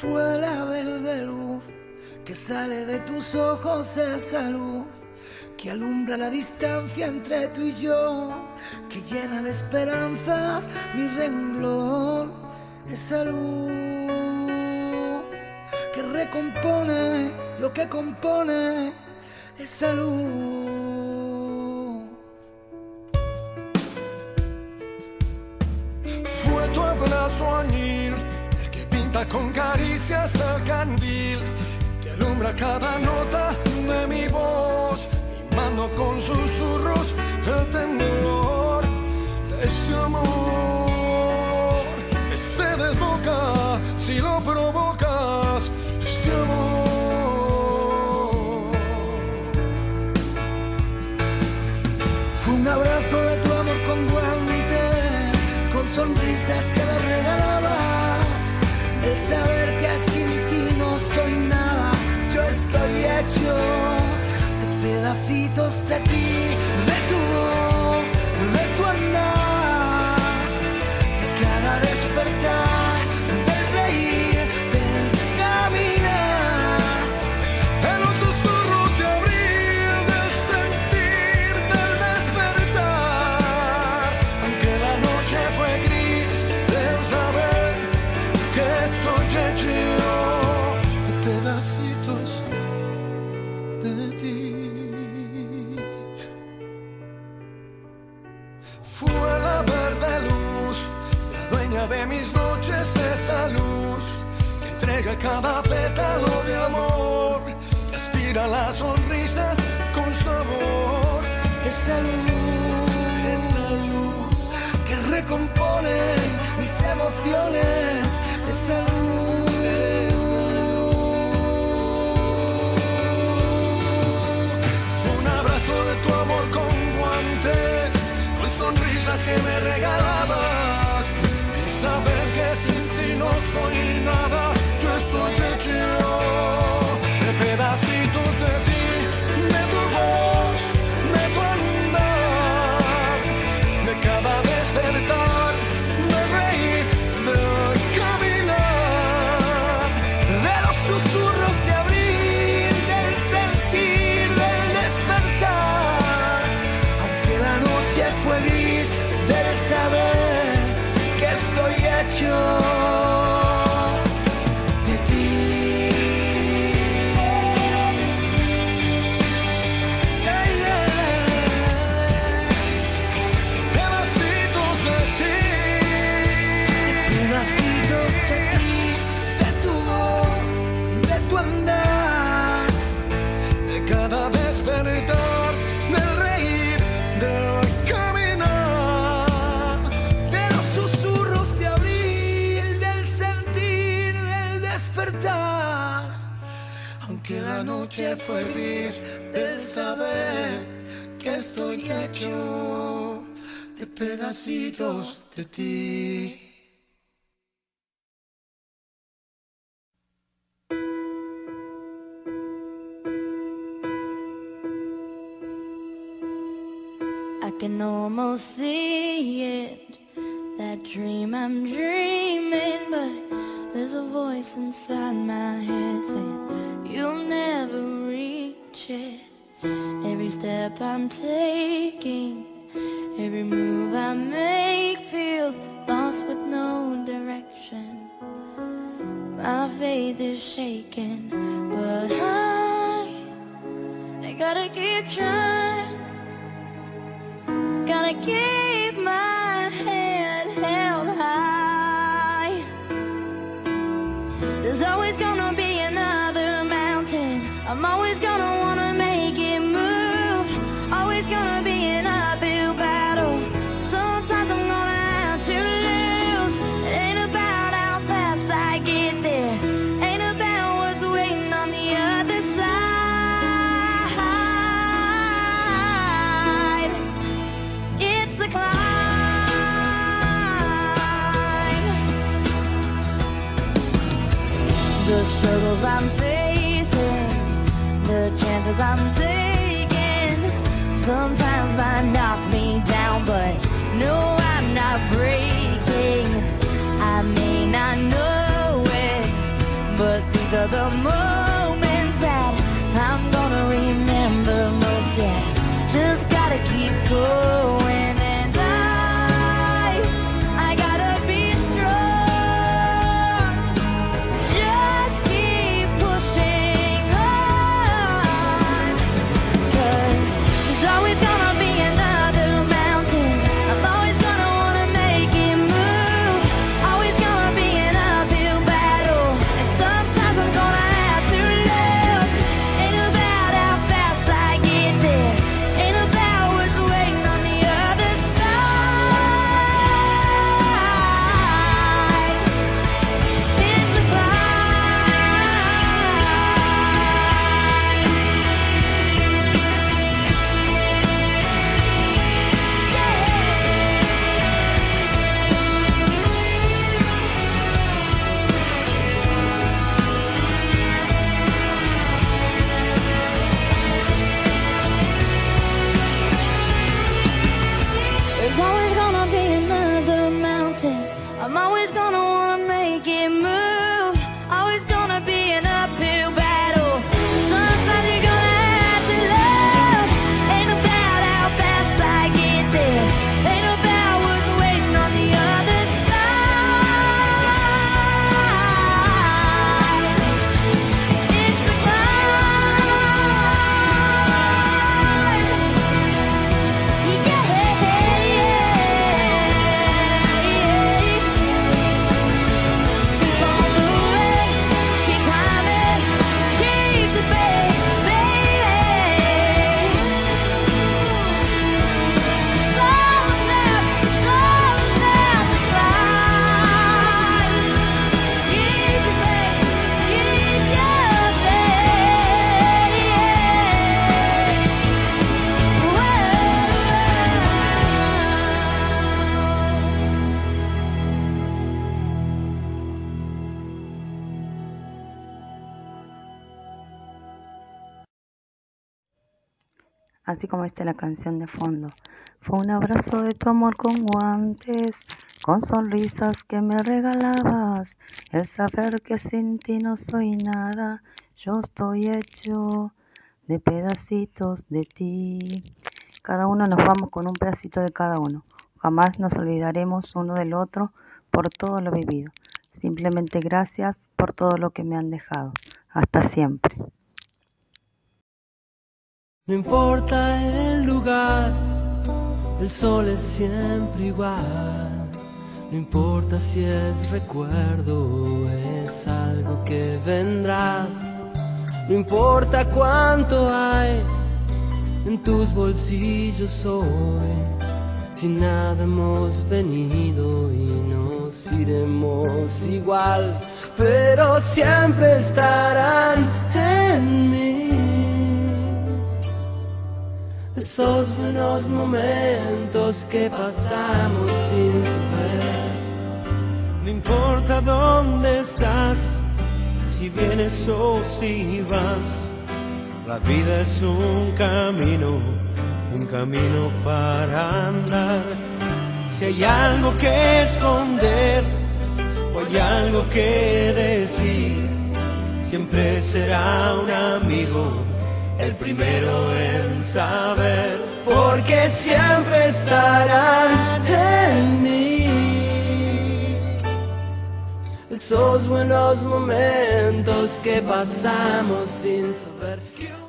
Fue la verde luz que sale de tus ojos, esa luz que alumbra la distancia entre tú y yo, que llena de esperanzas mi renglón, esa luz que recompone lo que compone, esa luz. Fue tu abrazo añil, el que pinta con caricias el candil, que alumbra cada nota de mi voz, mimando con susurros el temblor de este amor que se desboca si lo provocas, este amor. Fue un abrazo de tu amor con guantes, con sonrisas que me regalabas, el saber que sin ti no soy nada, yo estoy hecho pedacitos de ti, de tu voz, de tu andar, de cada despertar, del reír, del caminar, de los susurros de abril, del sentir, del despertar, aunque la noche fue gris, del saber que estoy hecho de pedacitos de ti. Fue la verde luz, la dueña de mis noches, esa luz que entrega cada pétalo de amor, que aspira las sonrisas con sabor, esa luz que recompone mis emociones, esa luz. Fue un abrazo de tu amor con guantes, sonrisas que me regalabas, el saber que sin ti no soy nada, yo estoy hecho de pedacitos de ti, de tu voz, de tu andar, de cada despertar, de reír, de caminar, de los susurros de abril, del sentir, del despertar, aunque la noche fue gris, del saber que estoy hecho de ti. Pedacitos de ti, pedacitos de ti, de tu voz, de tu andar, de cada despertar, del reír, del caminar, de los susurros de abril, del sentir, del despertar, aunque la noche fue gris, del saber que estoy hecho de pedacitos de ti. I can almost see it, that dream I'm dreaming, but there's a voice inside my head saying you'll never reach it. Every step I'm taking, every move I make feels lost with no direction. My faith is shaken, but I gotta keep trying. Gotta keep my head held high. There's always gonna be another mountain. I'm always gonna wanna make it move. Always gonna be an uphill battle. Sometimes I'm gonna have to lose. It ain't about how fast I get there. Ain't about what's waiting on the other side. It's the climb. The struggles I'm facing, the chances I'm taking, sometimes might knock me down, but no, I'm not breaking. I may not know it, así como dice la canción de fondo. Fue un abrazo de tu amor con guantes, con sonrisas que me regalabas, el saber que sin ti no soy nada, yo estoy hecho de pedacitos de ti. Cada uno nos vamos con un pedacito de cada uno. Jamás nos olvidaremos uno del otro por todo lo vivido. Simplemente gracias por todo lo que me han dejado. Hasta siempre. No importa el lugar, el sol es siempre igual. No importa si es recuerdo o es algo que vendrá. No importa cuánto hay en tus bolsillos hoy, si nada hemos venido y nos iremos igual, pero siempre estarán en mí esos buenos momentos que pasamos sin saber. No importa dónde estás, si vienes o si vas, la vida es un camino para andar. Si hay algo que esconder o hay algo que decir, siempre será un amigo el primero en saber, porque siempre estarán en mí esos buenos momentos que pasamos sin saber.